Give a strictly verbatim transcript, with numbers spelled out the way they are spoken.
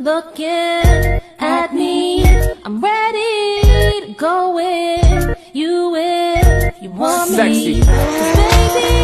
looking at me. I'm ready to go in. You in, you want me. Sexy. 'Cause baby,